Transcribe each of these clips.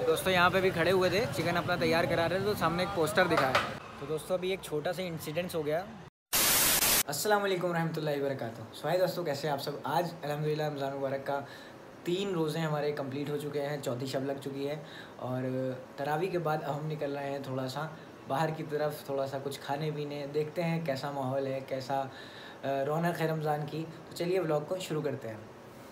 दोस्तों यहाँ पे भी खड़े हुए थे, चिकन अपना तैयार करा रहे थे, तो सामने एक पोस्टर दिखा है। तो दोस्तों अभी एक छोटा सा इंसिडेंस हो गया। अस्सलाम वालेकुम रहमतुल्लाहि व बरकातुहू। स्वागत है दोस्तों, कैसे हैं आप सब। आज अल्हम्दुलिल्लाह रमज़ान मुबारक का 3 रोज़े हमारे कंप्लीट हो चुके हैं, चौथी शब लग चुकी है और तरावी के बाद अब हम निकल रहे हैं थोड़ा सा बाहर की तरफ, थोड़ा सा कुछ खाने पीने, देखते हैं कैसा माहौल है, कैसा रौनक है रमज़ान की। तो चलिए व्लॉग को शुरू करते हैं।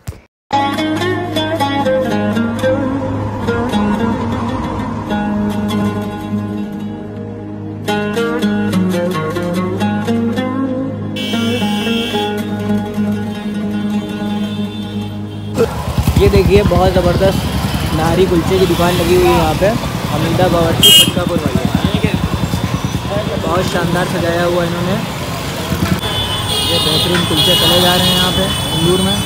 ये देखिए बहुत ज़बरदस्त नारी कुलचे की दुकान लगी हुई है यहाँ पे, हमीदा बावर्ची फटकापुर वाली। बहुत शानदार सजाया हुआ इन्होंने। ये बेहतरीन कुलचे चले जा रहे हैं यहाँ पे इंदौर में।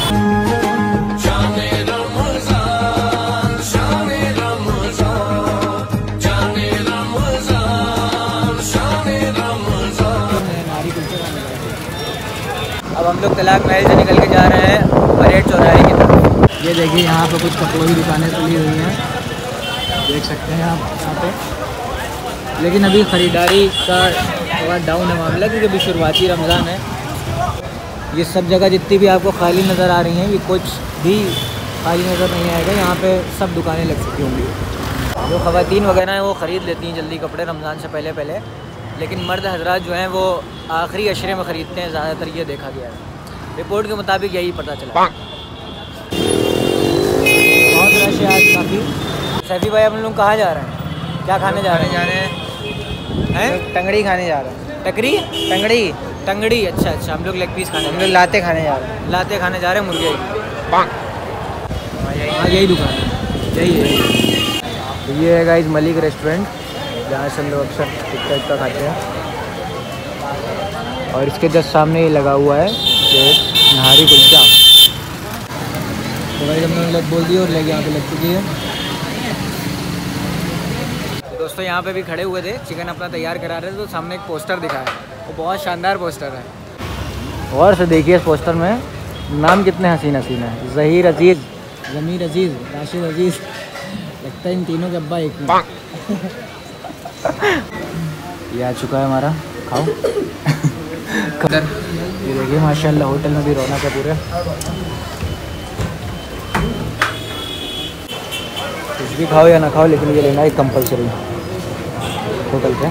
नारी कुलचे खाने। अब हम लोग तलाक महल से निकल के जा रहे हैं परेड चौराहे की तरफ। ये देखिए यहाँ पे कुछ कपड़ों की दुकानें खुली हुई हैं, देख सकते हैं आप यहाँ पे। लेकिन अभी ख़रीदारी का थोड़ा डाउन है मामला, क्योंकि अभी शुरुआती रमज़ान है। ये सब जगह जितनी भी आपको खाली नज़र आ रही हैं, ये कुछ भी खाली नज़र नहीं आएगा। यहाँ पे सब दुकानें लग चुकी होंगी। जो ख़वातीन वगैरह हैं वो ख़रीद लेती हैं जल्दी कपड़े रमज़ान से पहले, लेकिन मर्द हजरात जो हैं वो आखिरी अशरे में ख़रीदते हैं ज़्यादातर, ये देखा गया है। रिपोर्ट के मुताबिक यही पता चला। बहुत रश है आज काफ़ी। सैफी भाई, हम लोग कहाँ जा रहे हैं, क्या खाने जा रहे हैं? टंगड़ी खाने जा रहे हैं। टकरी टंगड़ी। अच्छा, हम लोग लेग पीस खाने, हम लोग लाते खाने जा रहे हैं। लाते खाने जा रहे हैं मुर्गे। हाँ यही दुकान है, यही है। तो ये है गाइस मलिक रेस्टोरेंट, जहाँ से हम लोग अक्सर टिक्का खाते हैं। और इसके जस्ट सामने ही लगा हुआ है ये नारी कुलचा। तो भाई हमने लग बोल दिया और लेके यहाँ पे लग चुकी है। दोस्तों यहाँ पे भी खड़े हुए थे, चिकन अपना तैयार करा रहे थे, तो सामने एक पोस्टर दिखा है, वो बहुत शानदार पोस्टर है। और से देखिए इस पोस्टर में नाम कितने हसीन है। ज़हीर अजीज़, ज़मीर अजीज़, राशिद अजीज़। लगता है इन तीनों के अब्बा एक में। ये आ चुका है हमारा, खाओ। ये देखिए माशाल्लाह होटल में भी रौनक है पूरे। कुछ भी खाओ या ना खाओ, लेकिन ये लेना एक कंपलसरी होटल पे।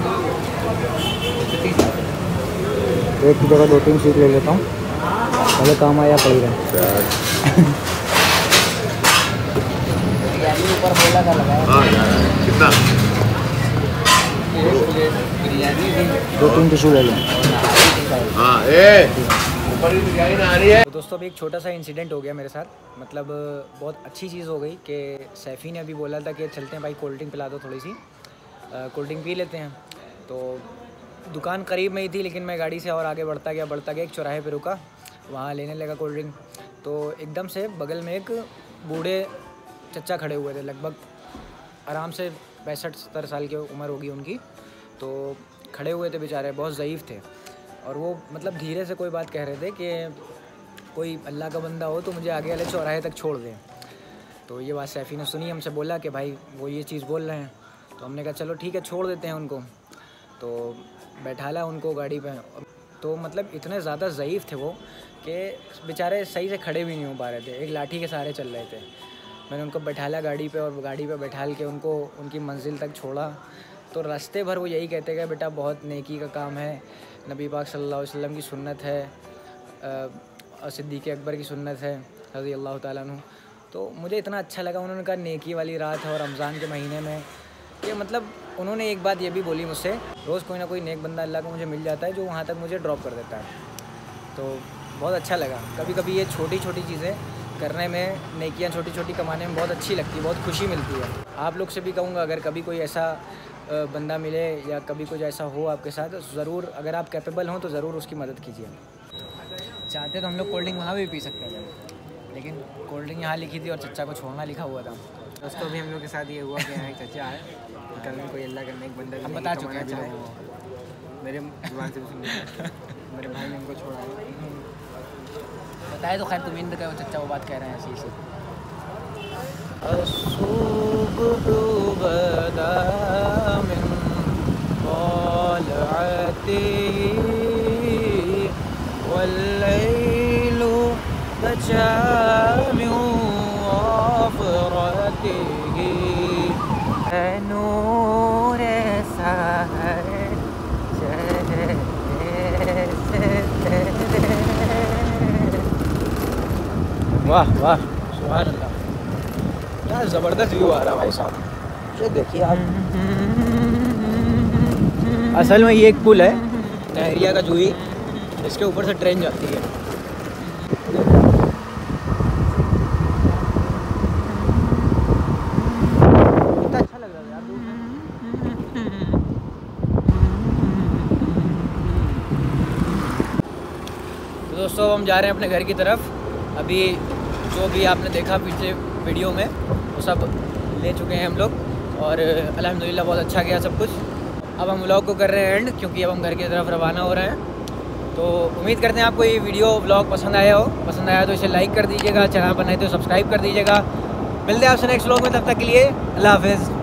एक की जगह 2-3 सीट ले लेता हूँ, पहले काम आया पड़ी रहे। ऊपर बोला का लगाया कितना? 2-3 टिशू ले लें। तो दोस्तों अभी एक छोटा सा इंसिडेंट हो गया मेरे साथ। मतलब बहुत अच्छी चीज़ हो गई कि सैफ़ी ने अभी बोला था कि चलते हैं भाई, कोल्ड ड्रिंक पिला दो थोड़ी सी, कोल्ड ड्रिंक पी लेते हैं। तो दुकान करीब में ही थी, लेकिन मैं गाड़ी से और आगे बढ़ता गया। एक चौराहे पे रुका, वहाँ लेने लगा कोल्ड ड्रिंक। तो एकदम से बगल में एक बूढ़े चचा खड़े हुए थे, लगभग आराम से 65-70 साल की उम्र होगी उनकी। तो खड़े हुए थे बेचारे, बहुत ज़ईफ़ थे। और वो मतलब धीरे से कोई बात कह रहे थे कि कोई अल्लाह का बंदा हो तो मुझे आगे वाले चौराहे तक छोड़ दें। तो ये बात सैफ़ी ने सुनी, हमसे बोला कि भाई वो ये चीज़ बोल रहे हैं। तो हमने कहा चलो ठीक है, छोड़ देते हैं उनको। तो बैठाला उनको गाड़ी पे। तो मतलब इतने ज़्यादा ज़ईफ़ थे वो कि बेचारे सही से खड़े भी नहीं हो पा रहे थे, एक लाठी के सहारे चल रहे थे। मैंने उनको बैठाला गाड़ी पे, और गाड़ी पे बैठाल के उनको उनकी मंजिल तक छोड़ा। तो रास्ते भर वो यही कहते गए, बेटा बहुत नेकी का काम है, नबी पाक सल्लल्लाहु अलैहि वसल्लम की सुन्नत है, और सिद्दीक़ अकबर की सुन्नत है रज़ी अल्लाह ताला अन्हु। तो मुझे इतना अच्छा लगा, उन्होंने कहा नेकी वाली रात है और रमज़ान के महीने में। कि मतलब उन्होंने एक बात ये भी बोली मुझसे, रोज़ कोई ना कोई नेक बंदा अल्लाह को मुझे मिल जाता है जो वहाँ तक मुझे ड्रॉप कर देता है। तो बहुत अच्छा लगा। कभी कभी ये छोटी छोटी चीज़ें करने में, नेकियां छोटी छोटी कमाने में बहुत अच्छी लगती है, बहुत खुशी मिलती है। आप लोग से भी कहूँगा, अगर कभी कोई ऐसा बंदा मिले या कभी कुछ ऐसा हो आपके साथ, ज़रूर अगर आप कैपेबल हों तो ज़रूर उसकी मदद कीजिए। चाहते तो हम लोग कोल्ड ड्रिंक वहाँ भी पी सकते थे, लेकिन कोल्ड ड्रिंक यहाँ लिखी थी और चचा को छोड़ना लिखा हुआ था। दोस्तों अभी हम लोग के साथ ये हुआ कि यहाँ एक चचा है, कल में कोई अल्लाह करने एक बंदा हम बता चुके हैं, मेरे जुबान से मेरे भाई ने उनको छोड़ा है। बताए तो खैर तुम इंद का वो चचा वो बात कह रहे हैं ऐसी। सुब्हु बदा मिन तलअतिही वल्लैलु बजा मिन गफरतिही नूर सहर वाह वाह सुभान अल्लाह, क्या ज़बरदस्त व्यू आ रहा है भाई साहब। ये देखिए आप, असल में ये एक पुल है नहरिया का जूही, इसके ऊपर से ट्रेन जाती है। कितना अच्छा लग रहा है यार दूर से। तो दोस्तों हम जा रहे हैं अपने घर की तरफ। अभी जो भी आपने देखा पिछले वीडियो में वो सब ले चुके हैं हम लोग, और अल्हम्दुलिल्लाह बहुत अच्छा गया सब कुछ। अब हम व्लॉग को कर रहे हैं एंड, क्योंकि अब हम घर की तरफ रवाना हो रहे हैं। तो उम्मीद करते हैं आपको ये वीडियो व्लॉग पसंद आया हो। पसंद आया तो इसे लाइक कर दीजिएगा, चैनल पर नहीं तो सब्सक्राइब कर दीजिएगा। मिलते हैं आपसे नेक्स्ट व्लॉग में, तब तक के लिए अल्लाह हाफ़िज़।